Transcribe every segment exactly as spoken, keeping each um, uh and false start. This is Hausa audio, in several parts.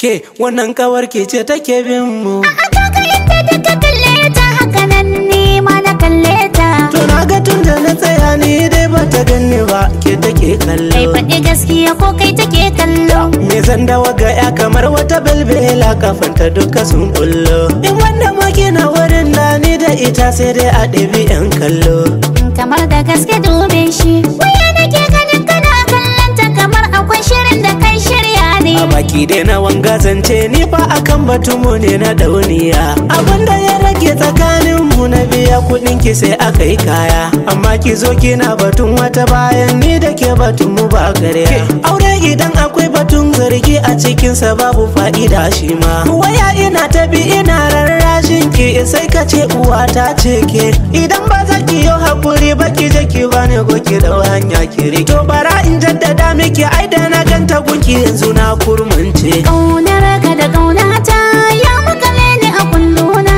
Ke wannan kawar ke ce take bin mu. A to ka inda duka kalle ta haka nan ni ma na kalle ta. To na ga tun da na tsaya ni dai bata ganni ba ke take kallo. Kai faɗi gaskiya ko kai take kallo. Me zan dawa ga ya kamar wata belbela kafanta duka sun bullo. In wanda maki na wurin na ni da ita sai dai a ɗabi yan kallo. Kamar da gaske dube shi. Waya nake ganin kana kallon ta kamar akwai shirin da kai shirya ne. A baki dai na wanga zance ni fa akan batun mu ne na dauniya. Abinda ya rage tsakanin mu na biya kuɗin ki sai aka yi kaya. Amma ki zo kina batun wata bayan ni da ke batun mu ba karya. Aure idan akwai batun zargi a cikinsa babu fa'ida shi ma. Waya ina ta bi ina rarrashin ki sai ka ce uwa ta ce ke. Idan ba za ki yi hakuri ba ki je ki bani go ki dau hanya ki rike. To bara in jaddada miki ai da na ganta gunki yanzu na kurmance. Ƙaunar ka da ƙaunata ya makale ni a kulluna.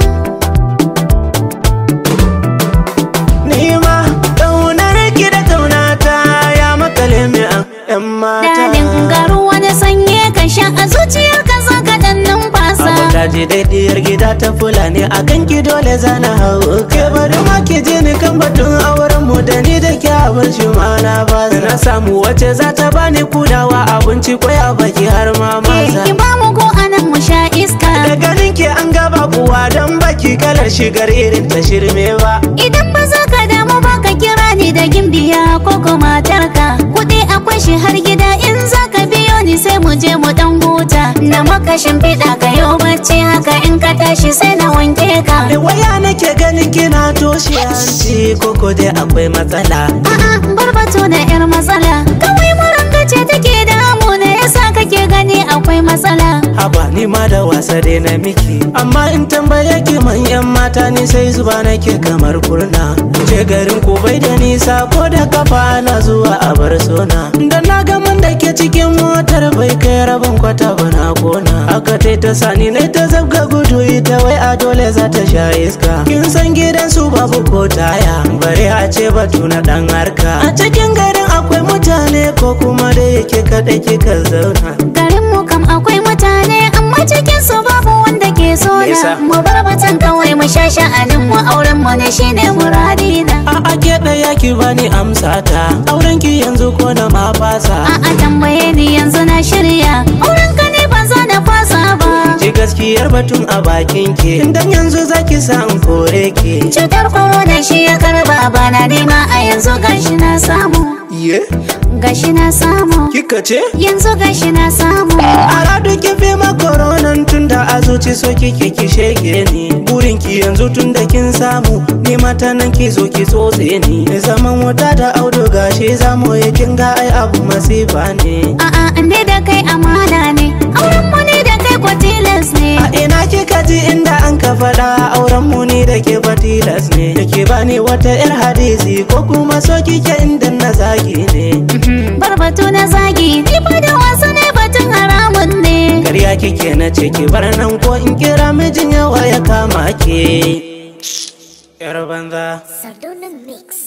Ni ma ƙaunar ki da ƙaunata ya makale mi a ƴan mata. Dalin garu wani sanye ka sha a zuciyar ka za ka dan numfasa. Abu ta ji daidiyar gida ta fulani a kan ki dole zana hau. Ke bari ma ki ji ni kan batun auren mu da ni da ke abin shi ma na ba. Na samu wacce za ta bani kudawa abinci kwaya baki har ma maza. Ki ba mu ko anan mu sha iska. Da ganin ki an gaba kuwa don baki kalar shigar irin ta shirme ba. Idan ba za ka damu ba ka kira ni da gimbiya ko ko matarka. Kuɗi akwai shi har gida in za ka biyo ni sai mu je mu dan huta. Na maka shimfiɗa ka yau bacci haka in ka tashi sai na wanke ka. Da waya nake ganin kina toshe hanci koko dai akwai matsala. A'a bar batu da yar matsala. Kawai muranga ce take damu ne yasa kake gani akwai matsala. Haba ni ma da wasa dai na miki. Amma in tambaye ki manyan mata ni sai zuba nake kamar kurna. Je garin ku bai da nisa ko da kafa na zuwa a bar sona. Da na ga man da ke cikin motar bai kai rabin kwata ba na kona. Aka tai ta sani na ta zabga gudu ita wai a dole za ta sha iska. Kin san gidan su babu ko taya bare a ce batu na dan harka. A cikin garin akwai mutane ko kuma da yake kaɗai kika zauna. Garin mu kam akwai mutane amma cikin su babu wanda ke so na. Mu bar batan kawai mu sha sha'anin mu auren mu ne shine muradina. A a ke ɗaya ki bani amsa ta auren ki yanzu ko na ma fasa. A a tambaye ni yanzu na shirya auren ka ne ban zo na fasa ba. Ji gaskiyar batun a bakin ki dan yanzu zaki sa in kore ki. Cutar corona shi ya karba bana nema a yanzu gashi na samu. Ye? Gashi na samu. Kika ce? Yanzu gashi na samu. A radu ki fi ma koronan tunda a zuci so kike ki shege ni. Burin ki yanzu tunda kin samu ni mata nan ki zo ki tsotse ni. Zaman wata da auto gashi zamu yi kin ga ai abu masifa ne. A'a ne da kai amana ne auren mu ne da kai kwatilas ne. A ina kika ji inda an ka faɗa auren mu ni da ke fatilas ne. Yake bani wata yar hadisi ko kuma so kike inda na zagi ne. Bar batu na zagi ni ba da wasu ne batun haramun ne. Karya kike na ce ki bar nan ko in kira mijin yawa ya kama ke. Yar banza. Sardonin mix.